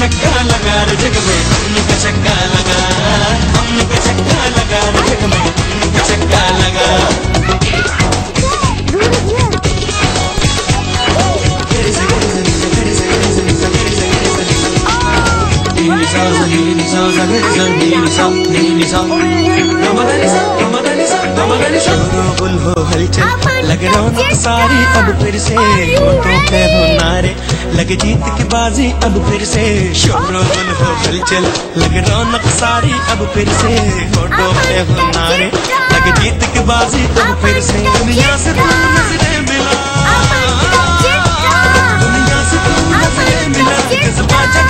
छक्का लगा रे जग में, हमनी का छक्का लगा, हमनी का छक्का लगा रे जग में, हमनी का छक्का लगा। शोरगुल हो हलचल लग रौनक सारी अब फिर से, होठों पे हो नारे लग जीत की बाजी अब फिर से। शोरगुल हो हलचल लग रौनक सारी अब फिर से, होठों पे हो नारे लग जीत की बाजी अब फिर से। दुनिया से तू नजरें मिला, दुनिया से तू नजरें मिला, जज्बा